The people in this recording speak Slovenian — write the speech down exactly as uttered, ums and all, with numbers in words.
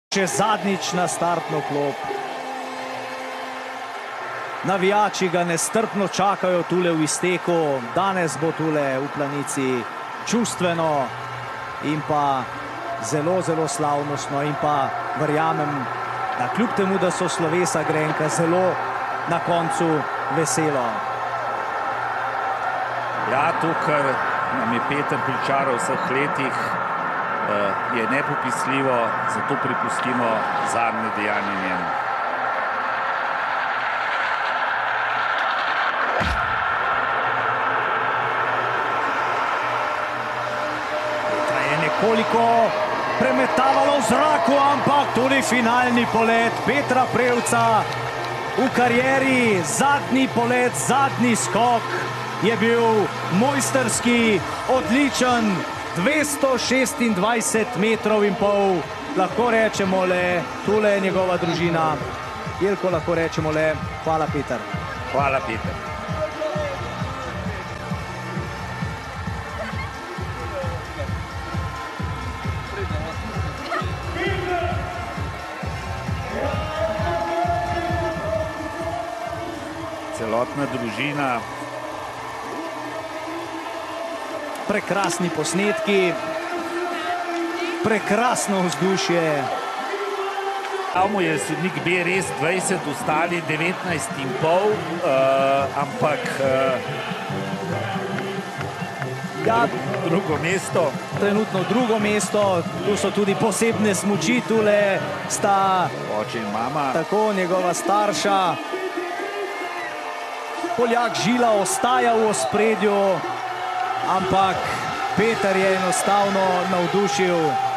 Še zadnjič na startno klop. Navijači ga nestrpno čakajo tule v izteku. Danes bo tule v Planici čustveno in pa zelo, zelo slavnostno in pa verjamem, da kljub temu, da so slovesa grenka, zelo na koncu veselo. Ja, to, kar nam je Peter pričaral v vseh letih, je nepopisljivo, zato pripustimo zadnje dejanje njemu. Petra je nekoliko premetavalo v zraku, ampak tudi finalni polet Petra Prevca v karieri, zadnji polet, zadnji skok je bil mojsterski, odličen, dvesto šestindvajset metrov in pol, lahko rečemo le, tule je njegova družina. Jelko, lahko rečemo le, hvala Peter. Hvala Peter. Celotna družina. Prekrasni posnetki, prekrasno vzdušje. Dal mu je sodnik B res dvajset, ostali devetnajst in pol, ampak Ja, drugo mesto. Trenutno drugo mesto, tu so tudi posebne smuči, tule sta Oče in mama. Tako, njegova starša. Poljak Žila ostaja v ospredju, ampak Peter je enostavno navdušil.